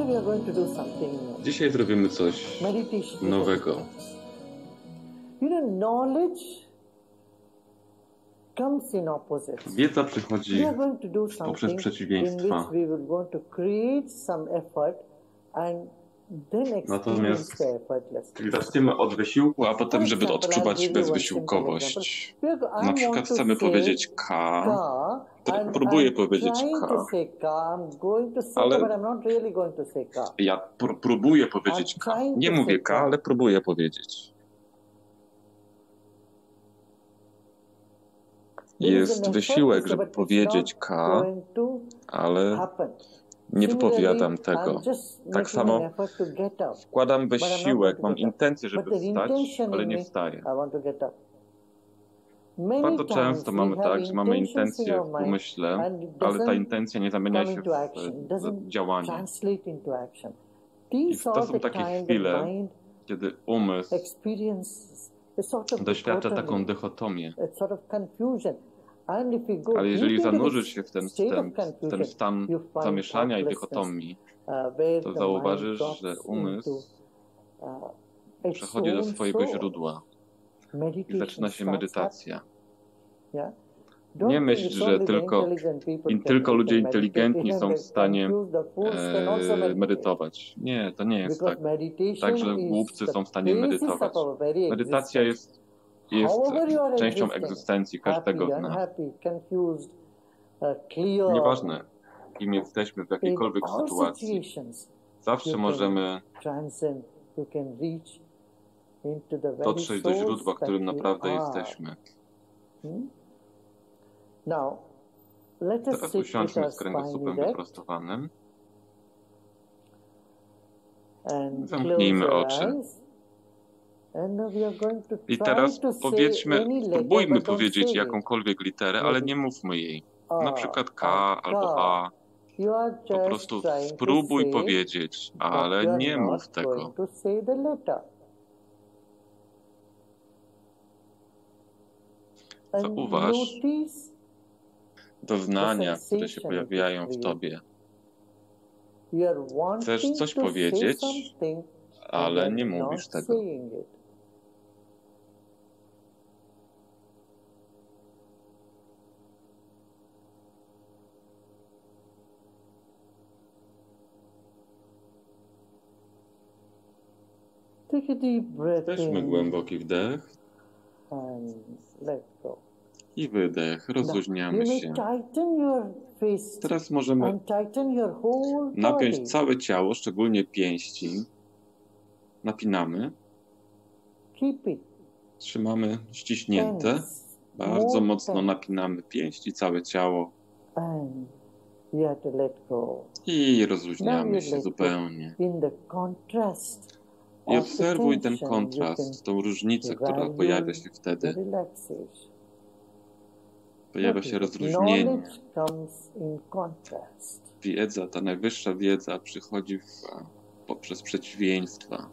Today we are going to do something new. Dzisiaj zrobimy coś Meditation. nowego. You know, knowledge comes in opposites. Wiedza przychodzi We are going to do poprzez something in przeciwieństwa. which we will going to create some effort and then experience Natomiast the effortlessly. zaczniemy od wysiłku, a potem, żeby odczuwać bezwysiłkowość. Na przykład chcemy powiedzieć K, próbuję powiedzieć K, ale ja próbuję powiedzieć K. Nie mówię K, ale próbuję powiedzieć. Jest wysiłek, żeby powiedzieć K, ale nie wypowiadam tego. Tak samo wkładam wysiłek, mam intencję, żeby wstać, ale nie wstaję. Bardzo często mamy tak, że mamy intencję w umyśle, ale ta intencja nie zamienia się w działanie. I to są takie chwile, kiedy umysł doświadcza taką dychotomię. Ale jeżeli zanurzysz się w ten stan zamieszania i dychotomii, to zauważysz, że umysł przechodzi do swojego źródła i zaczyna się medytacja. Nie myśl, że tylko ludzie inteligentni są w stanie medytować. Nie, to nie jest tak. Także głupcy są w stanie medytować. Medytacja jest częścią egzystencji każdego z nas. Nieważne, kim jesteśmy w jakiejkolwiek sytuacji, zawsze możemy dotrzeć do źródła, którym naprawdę jesteśmy. Teraz usiądźmy z kręgosłupem wyprostowanym. Zamknijmy oczy. I teraz spróbujmy powiedzieć jakąkolwiek literę, ale nie mówmy jej. Na przykład K albo A. Po prostu spróbuj powiedzieć, ale nie mów tego. Zauważ doznania, które się pojawiają w tobie. Chcesz coś powiedzieć, ale nie mówisz tego. Weźmy głęboki wdech i wydech. Rozluźniamy się. Teraz możemy napiąć całe ciało, szczególnie pięści. Napinamy. Trzymamy ściśnięte. Bardzo mocno napinamy pięści, całe ciało. I rozluźniamy się zupełnie. I obserwuj ten kontrast, tą różnicę, która pojawia się wtedy. Pojawia się rozluźnienie. Wiedza, ta najwyższa wiedza przychodzi poprzez przeciwieństwa.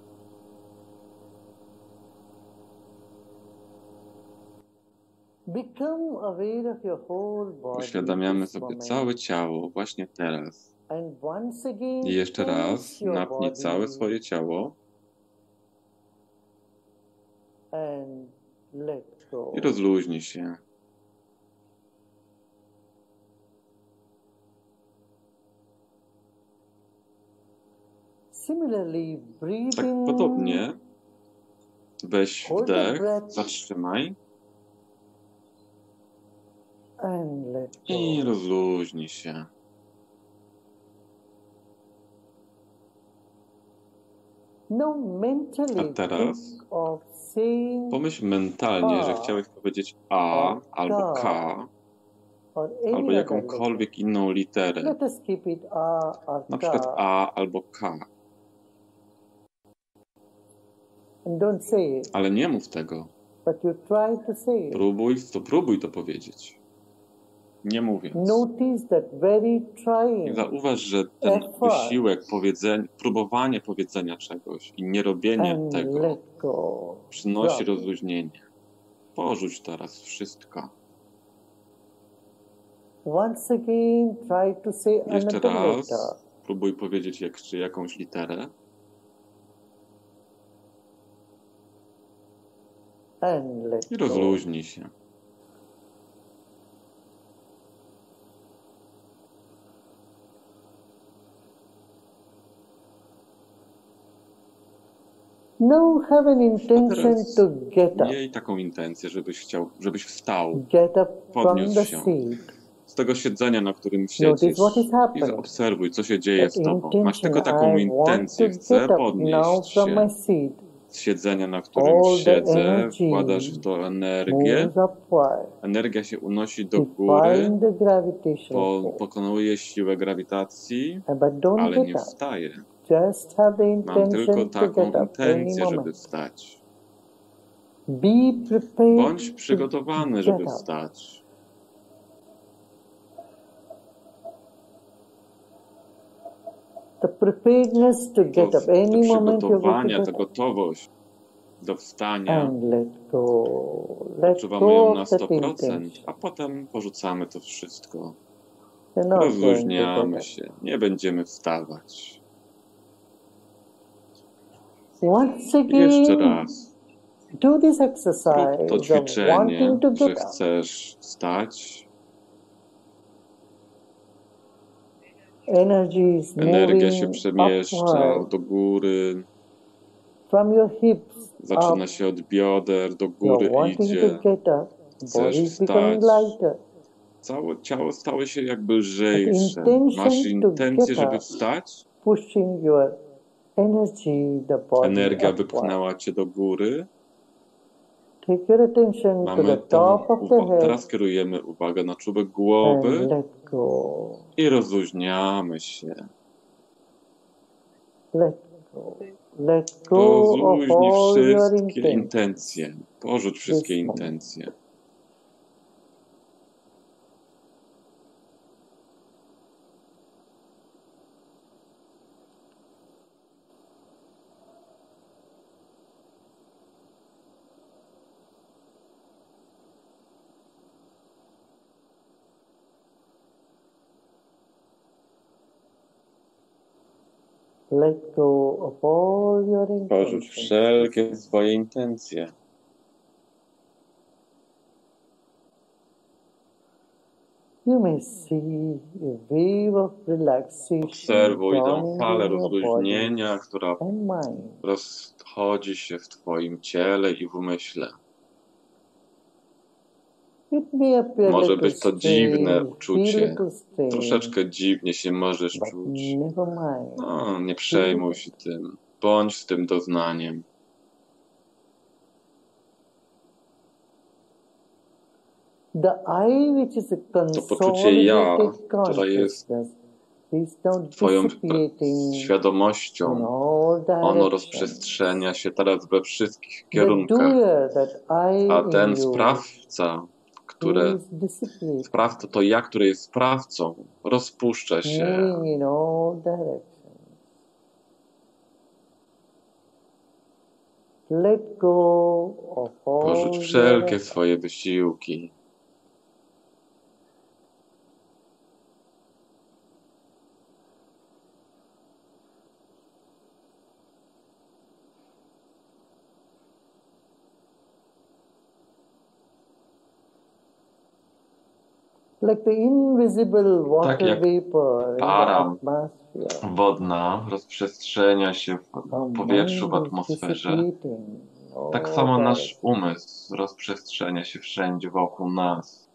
Uświadamiamy sobie całe ciało właśnie teraz. I jeszcze raz napnij całe swoje ciało i rozluźnij się. Tak podobnie weź wdech, zatrzymaj i rozluźnij się. A teraz pomyśl mentalnie, że chciałeś powiedzieć A albo K albo jakąkolwiek inną literę. Na przykład A albo K. Ale nie mów tego. Próbuj to powiedzieć. Nie mówiąc. I zauważ, że ten wysiłek próbowanie powiedzenia czegoś i nie robienie tego przynosi rozluźnienie. Porzuć teraz wszystko. Jeszcze raz Próbuj powiedzieć jeszcze jakąś literę. I rozluźnij się. Now have an intention to get up. Miej taką intencję, żebyś wstał, Get up podniósł from the się seat. z tego siedzenia, na którym siedzisz, i zaobserwuj, co się dzieje z tobą. Masz tylko taką intencję, chcę podnieść się z siedzenia, na którym siedzę, wkładasz w to energię, energia się unosi do góry, pokonuje siłę grawitacji, ale nie wstaje. Mam tylko taką intencję, żeby wstać. Bądź przygotowany, żeby wstać. The preparedness to get up. Any moment you're going to ta gotowość do wstania. And let go. Odczuwamy ją na 100%, a potem porzucamy to wszystko. Rozluźniamy się. Nie będziemy wstawać. Once again, jeszcze raz. Do this exercise Rób to ćwiczenie, że chcesz wstać. Energia się przemieszcza do góry. Zaczyna się od bioder, do góry idzie. Chcesz wstać. Całe ciało stało się jakby lżejsze. Masz intencję, żeby wstać? Energia wypchnęła cię do góry. Teraz kierujemy uwagę na czubek głowy i rozluźniamy się. Rozluźnij wszystkie intencje. Porzuć wszystkie intencje. Let go of all your intentions. Porzuć wszelkie swoje intencje. You may see a wave of relaxation. Obserwuj tę falę rozluźnienia, która rozchodzi się w twoim ciele i w umyśle. Może być to dziwne uczucie. Troszeczkę dziwnie się możesz czuć. No, nie przejmuj się tym. Bądź z tym doznaniem. To poczucie ja, które jest twoją świadomością, ono rozprzestrzenia się teraz we wszystkich kierunkach. A ten sprawca, sprawca to ja, który jest sprawcą, rozpuszcza się. Porzuć wszelkie swoje wysiłki. Tak jak para wodna rozprzestrzenia się w powietrzu, w atmosferze, tak samo nasz umysł rozprzestrzenia się wszędzie wokół nas.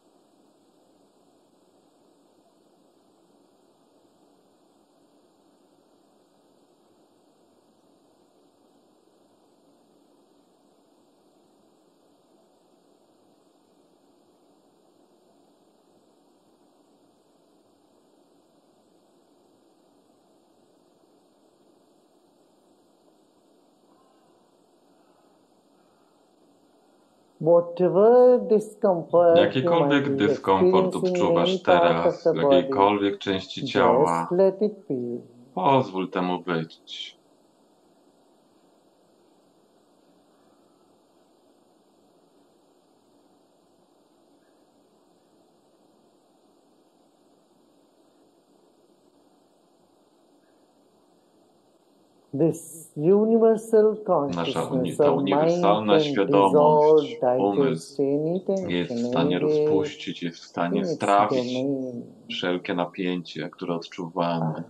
Jakikolwiek dyskomfort odczuwasz teraz w jakiejkolwiek części ciała, pozwól temu być. Ta uniwersalna świadomość, umysł jest w stanie rozpuścić, jest w stanie strawić wszelkie napięcie, które odczuwamy.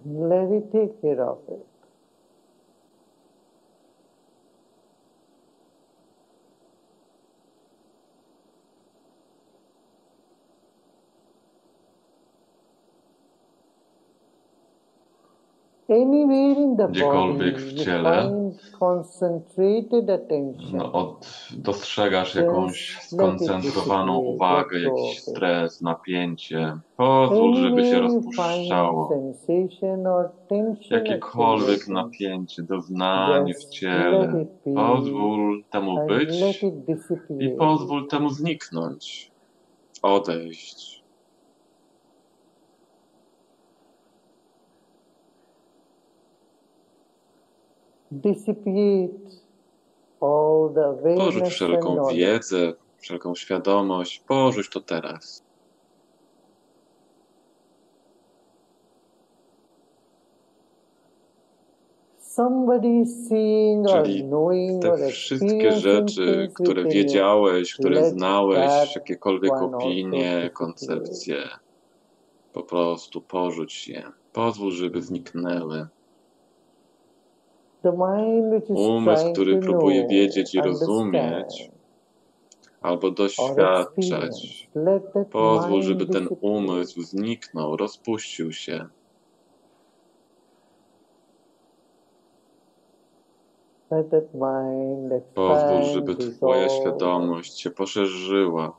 Gdziekolwiek w ciele dostrzegasz jakąś skoncentrowaną uwagę, jakiś stres, napięcie. Pozwól, żeby się rozpuszczało. Jakiekolwiek napięcie, doznanie w ciele. Pozwól temu być i pozwól temu zniknąć, odejść. Porzuć wszelką wiedzę, wszelką świadomość, porzuć to teraz. Czyli te wszystkie rzeczy, które wiedziałeś, które znałeś, jakiekolwiek opinie, koncepcje, po prostu porzuć je. Pozwól, żeby zniknęły. Umysł, który próbuje wiedzieć i rozumieć, albo doświadczać, pozwól, żeby ten umysł zniknął, rozpuścił się. Pozwól, żeby Twoja świadomość się poszerzyła.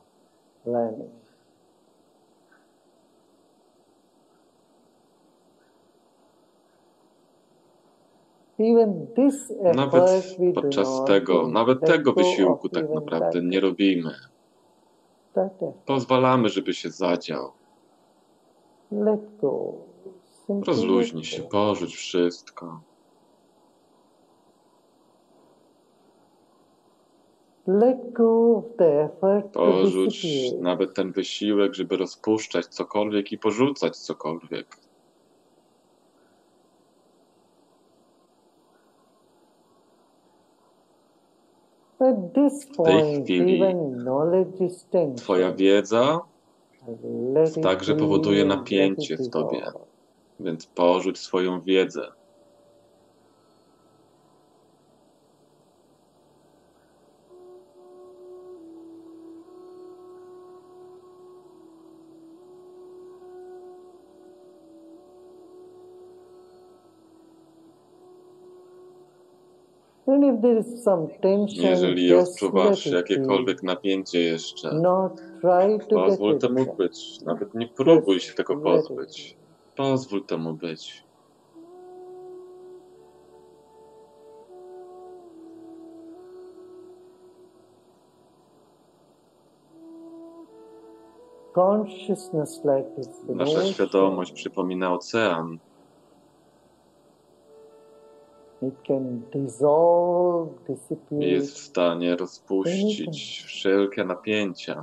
Nawet podczas nawet tego wysiłku tak naprawdę nie robimy. Pozwalamy, żeby się zadział. Rozluźnij się, porzuć wszystko. Porzuć nawet ten wysiłek, żeby rozpuszczać cokolwiek i porzucać cokolwiek. W tej chwili Twoja wiedza także powoduje napięcie w Tobie, więc porzuć swoją wiedzę. Jeżeli odczuwasz jakiekolwiek napięcie jeszcze, pozwól temu być. Nawet nie próbuj się tego pozbyć. Pozwól temu być. Nasza świadomość przypomina ocean. Jest w stanie rozpuścić wszelkie napięcia.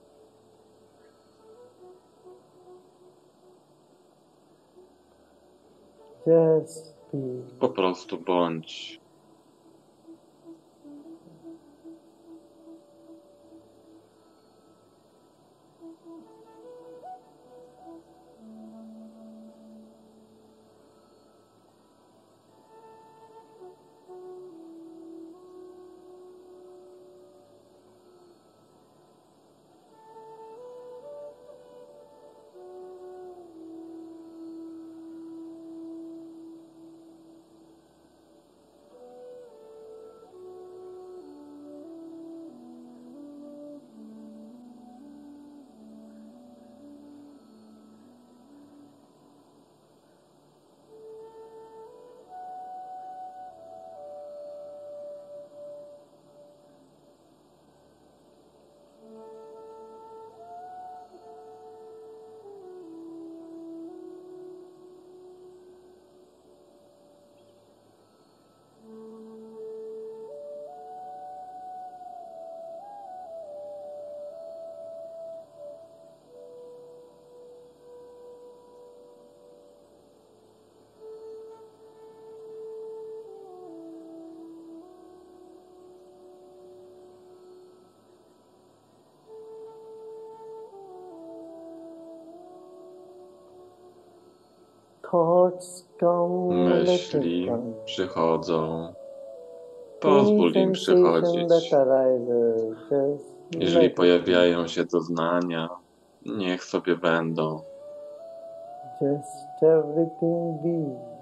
Po prostu bądź. Myśli przychodzą. Pozwól im przychodzić. Jeżeli pojawiają się doznania, niech sobie będą. Just everything be.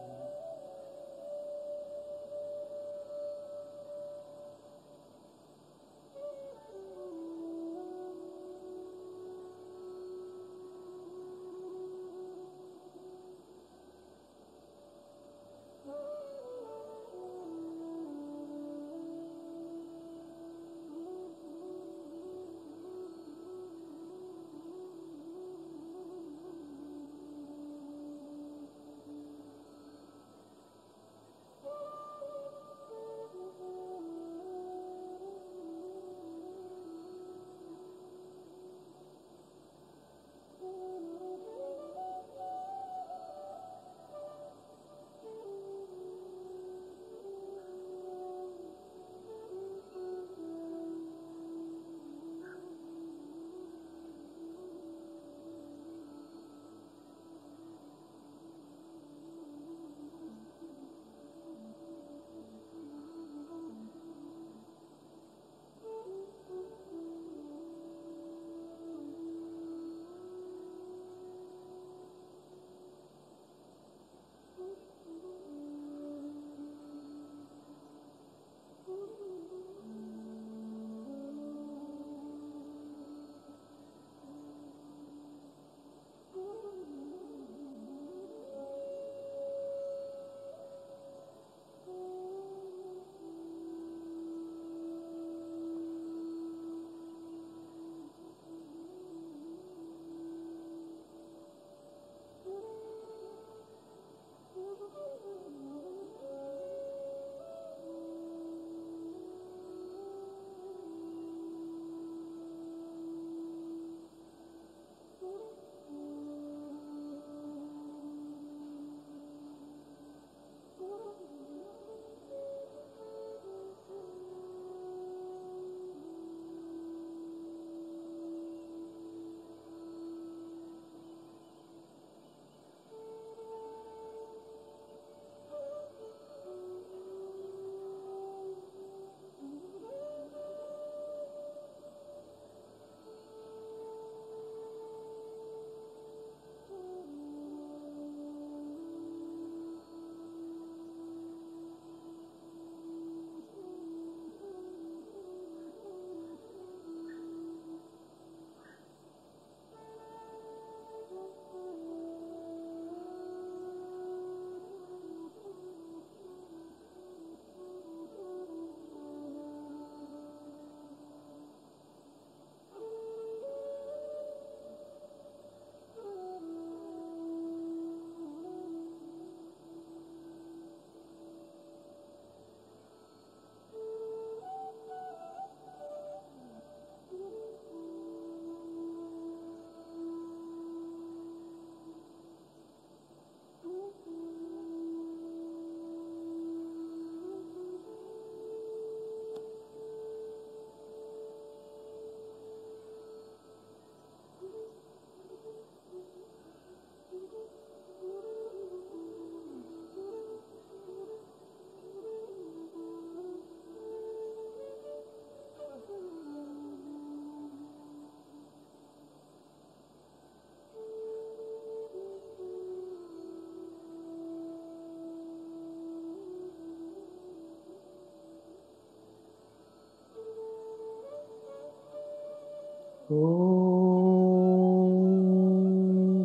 Om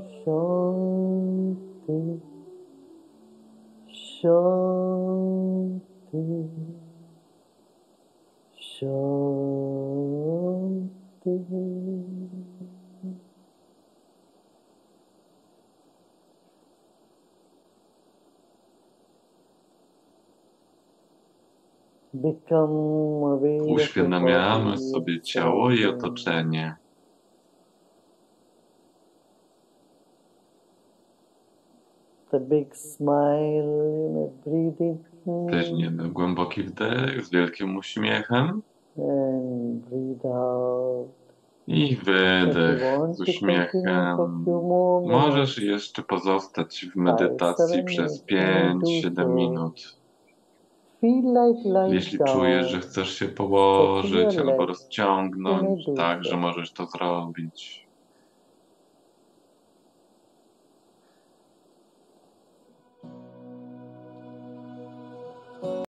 Shanti Shanti Shanti. Uświadamiamy sobie ciało i otoczenie. Weźmiemy głęboki wdech z wielkim uśmiechem. I wydech z uśmiechem. Możesz jeszcze pozostać w medytacji przez 5-7 minut. Jeśli czujesz, że chcesz się położyć albo rozciągnąć, tak, że możesz to zrobić.